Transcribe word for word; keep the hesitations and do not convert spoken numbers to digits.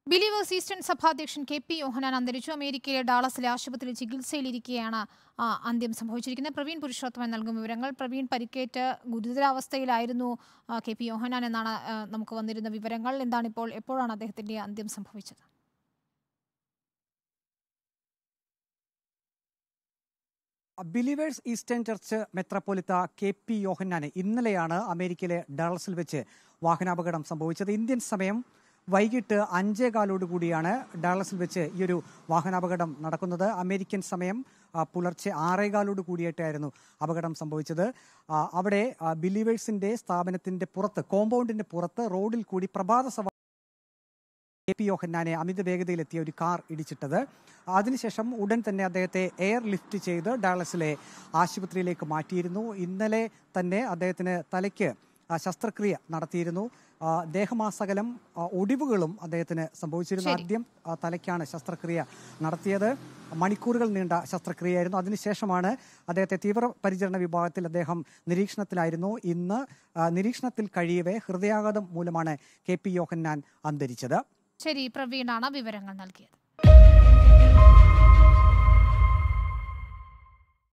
Believers eastern സഭാധ്യക്ഷൻ K P Yohannan അന്തരിച്ചു. അമേരിക്കയിലെ ഡാളസിലെ ആശുപത്രിയിൽ ചികിത്സയിലിരിക്കെയാണ് ആ, അന്ത്യം സംഭവിച്ചിരിക്കുന്നത്. പ്രവീൺ പുരുഷോത്തമൻ നൽകും വിവരങ്ങൾ. പ്രവീൺ, പരിക്കേറ്റ് ഗുരുതരാവസ്ഥയിലായിരുന്നു ആ, കെ പി യോഹന്നാൻ എന്നാണ് ആ, നമുക്ക് വന്നിരുന്ന വിവരങ്ങൾ. എന്താണ് ഇപ്പോൾ എപ്പോഴാണ് അദ്ദേഹത്തിന്റെ അന്ത്യം സംഭവിച്ചത്? ബിലീവേഴ്സ് ഈസ്റ്റേൺ ചർച്ച് മെത്രാപ്പൊലിത്ത കെ പി യോഹന്നാന് ഇന്നലെയാണ് അമേരിക്കയിലെ ഡാളസിൽ വെച്ച് വാഹനാപകടം സംഭവിച്ചത്. ഇന്ത്യൻ സമയം വൈകിട്ട് അഞ്ചേകാലോടുകൂടിയാണ് ഡാളസിൽ വെച്ച് ഈ ഒരു വാഹനാപകടം നടക്കുന്നത്. അമേരിക്കൻ സമയം ആ, പുലർച്ചെ ആറേകാലോട് കൂടിയിട്ടായിരുന്നു അപകടം സംഭവിച്ചത്. ആ, അവിടെ ആ, ബിലീവേഴ്സിന്റെ സ്ഥാപനത്തിന്റെ പുറത്ത്, കോമ്പൗണ്ടിന്റെ പുറത്ത് റോഡിൽ കൂടി പ്രഭാത സവാരി കെ പി യോഹന്നാനെ അമിത വേഗതയിലെത്തിയ ഒരു കാർ ഇടിച്ചിട്ടത്. അതിനുശേഷം ഉടൻ തന്നെ അദ്ദേഹത്തെ എയർ ലിഫ്റ്റ് ചെയ്ത് ഡാളസിലെ ആശുപത്രിയിലേക്ക് മാറ്റിയിരുന്നു. ഇന്നലെ തന്നെ അദ്ദേഹത്തിന് തലയ്ക്ക് ആ, ശസ്ത്രക്രിയ നടത്തിയിരുന്നു. ആ, ദേഹമാസകലം ആ, ഒടിവുകളും അദ്ദേഹത്തിന് സംഭവിച്ചിരുന്നു. ശരി. ആദ്യം ആ, തലയ്ക്കാണ് ശസ്ത്രക്രിയ നടത്തിയത്. മണിക്കൂറുകൾ നീണ്ട ശസ്ത്രക്രിയയായിരുന്നു. അതിനുശേഷമാണ് അദ്ദേഹത്തെ തീവ്രപരിചരണ വിഭാഗത്തിൽ അദ്ദേഹം നിരീക്ഷണത്തിലായിരുന്നു. ഇന്ന് ആ, നിരീക്ഷണത്തിൽ കഴിയവേ ഹൃദയാഘാതം മൂലമാണ് കെ പി യോഹന്നാൻ അന്തരിച്ചത്. ശരി, പ്രവീണാണ് വിവരങ്ങൾ നൽകിയത്.